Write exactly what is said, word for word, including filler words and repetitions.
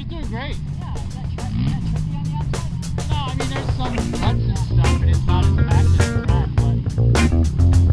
he's doing great. Yeah, is that, tri is that tricky on the outside? No, I mean, there's some cuts and stuff, and it's not as fast as the track, but